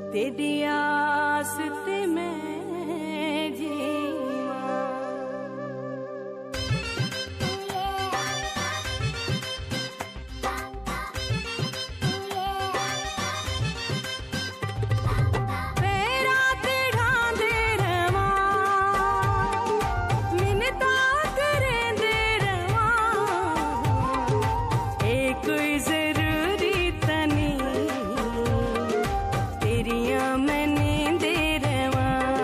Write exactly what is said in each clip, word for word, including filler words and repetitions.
तेरी आस ते मैं जीवा। पैरा ते ढांदे रवा, मिन्नता करेंदे रवा, ए कोई जरूरी तनी तेरिया मैंने दे रवा,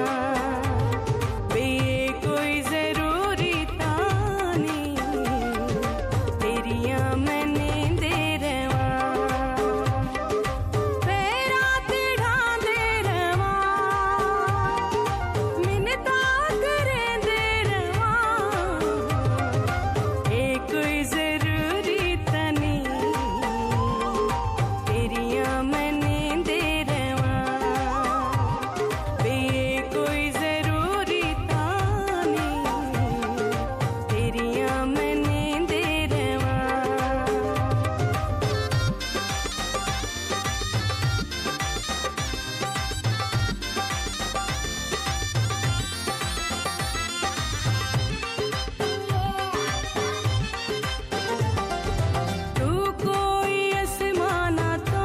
बे कोई जरूरी तानी तेरिया मैंने दे रवा। पैरा ते ढांदे रवा, मिन्नता करेंदे रवा, ए कोई जरूरी तनी तेरिया मैंने दे रवा, बे कोई जरूरी तानी तेरिया मैंने दे रवा। तू कोई आसमाना तो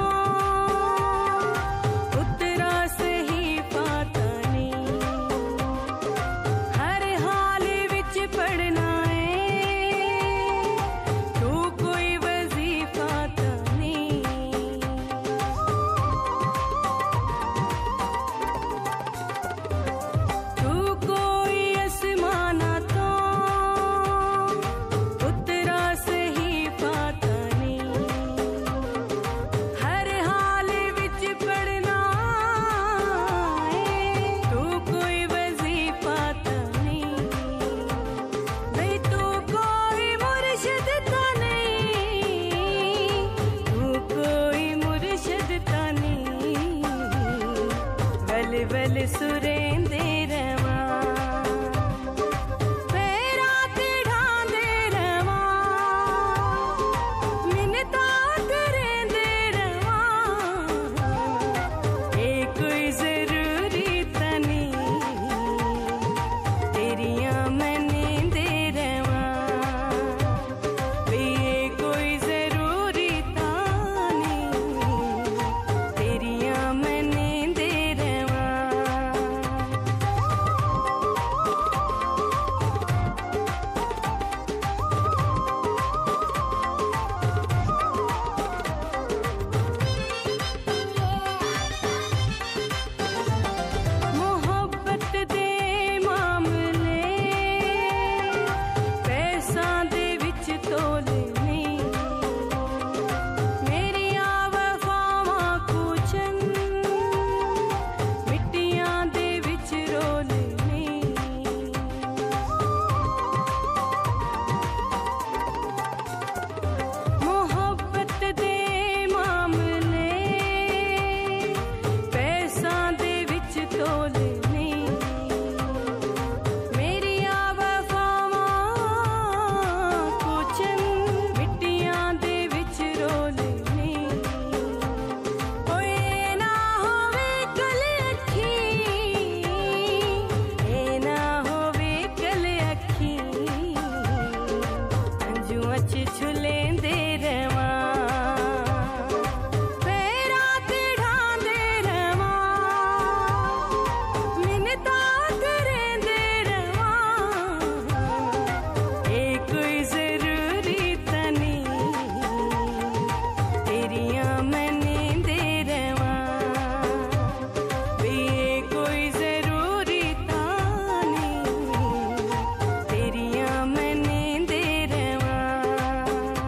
उतरा सही पाता नहीं, हर हाल विच पढ़ना है, तू कोई वजीफा तो नहीं। तू कोई आसमाना तो उतरा सही पाता नहीं, हर हाल विच पढ़ना है, तू कोई वजीफा तो नहीं। बई तू कोई मुर्शिद तो नहीं, तू कोई मुर्शिद तो नहीं, वल वल सुरेंदे रवा। पैरा ते ढांदे रवा, मिन्नता करेंदे रवा, ए कोई जरूरी तनी तेरिया मैंने दे रवा, बे कोई जरूरी तानी तेरिया मैंने दे रवा। मोहब्बत दे मामले पैसा दे विच तोले नहीं, मेरिया वफावां कुचन मिट्टियां दे विच रोले नहीं। मोहब्बत दे मामले पैसा दे विच तोले नहीं, मेरिया वफावां कुचन मिट्टियां दे विच रोले नहीं। ओए ना होवे कल अखी, ए ना होवे कल अखी, अंजुआं च झुलेंदे रवा। पैरा ते ढांदे रवा, मिन्नता करेंदे रवा, ए कोई जरूरी तनी तेरिया मैंने दे रवा, बे कोई जरूरी तानी तेरिया मैंने दे रवा।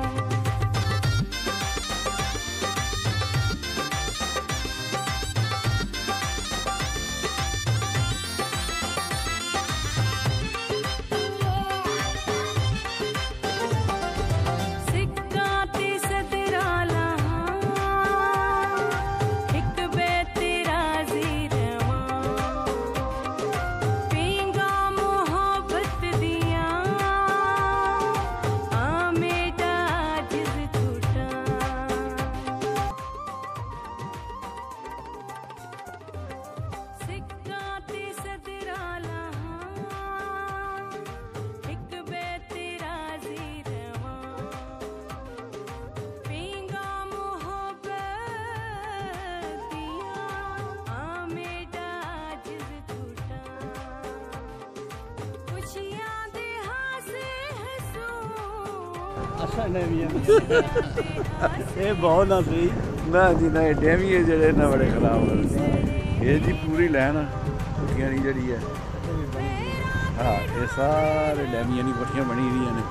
ये बहुत ना सही ना जी ना डेमिए जड़े ना बड़े खराब हो ये जी पूरी लैन कोठियां नहीं जड़ी है हाँ ये सारे डैमिया नहीं कोठियां बनी हुई ने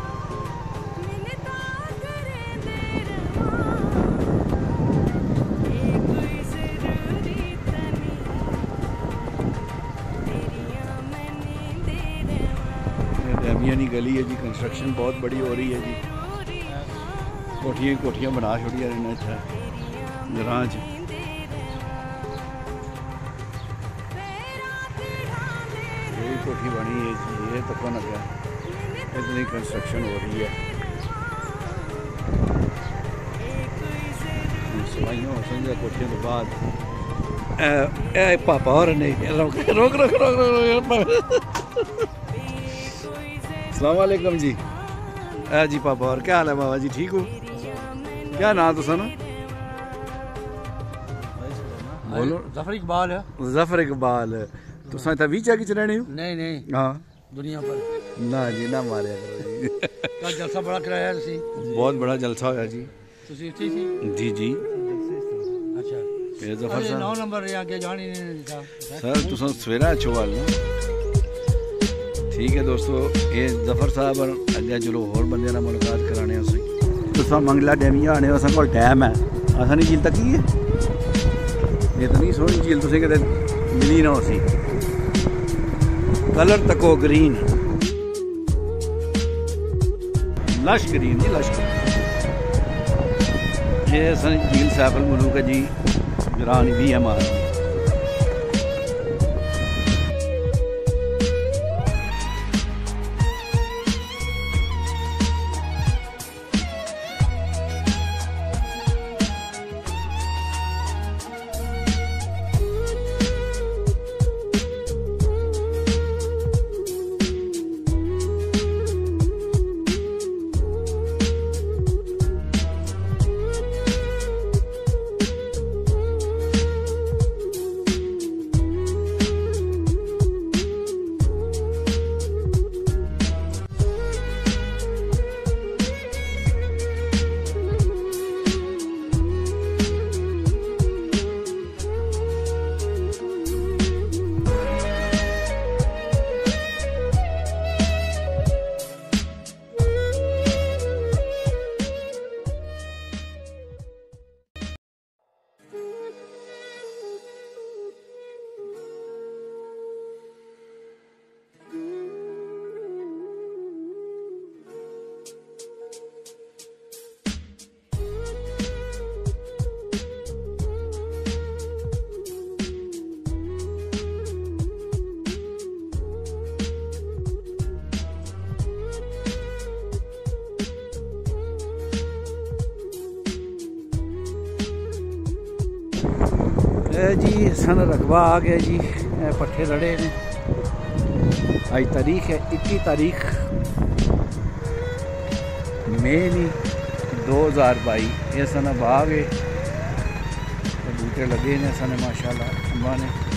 डैमियानी गली है जी कंस्ट्रक्शन बहुत बड़ी हो रही है जी कोठियां कोठियां बना छोड़िया ने इतना ग्रां च ये कोठी बनी है जी ये तक लगा इतनी कंस्ट्रक्शन हो रही है सवाइयों समझा कोठियों के बाद ए, ए पापा और नहीं रोक रोक रोक रोक रोक अस्सलाम वालेकुम जी ए जी पापा और क्या हाल है बाबा जी ठीक हो क्या नाम तो सुनो बोलो जफर इकबाल है जफर इकबाल तो साथ वीचा की रहने हो नहीं नहीं हाँ दुनिया पर ना जी ना मारे करो जी कल जलसा बड़ा कराया तुसी बहुत बड़ा जलसा होया जी तुसी इत्थे सी जी जी अच्छा ये जफर साहब नौ नंबर रे आगे जानी नहीं दिता सर तुम सवेरा अच्छो वाल ठीक है दोस्तों ये जफर साहब अगे चलो होर बंदे नाल मुलाकात कराने अस तुसा मंगला डैमिया आने असा कोल टाइम है असा नहीं झील तकी है ये तो नहीं सोहनी झील तुसें कदे मिली ना उसी कलर तको ग्रीन लश ग्रीन जी लश ये असन झील सैफल मुलूक है जी ग्रानी भी है मार जी सन रकबा आ गया जी पट्ठे रड़े ने आज तारीख है इक्की तारीख मई नी दो हज़ार बाई ये सन अब आ गए बूटे लगे ने सन माशाल्लाह अम्बा ने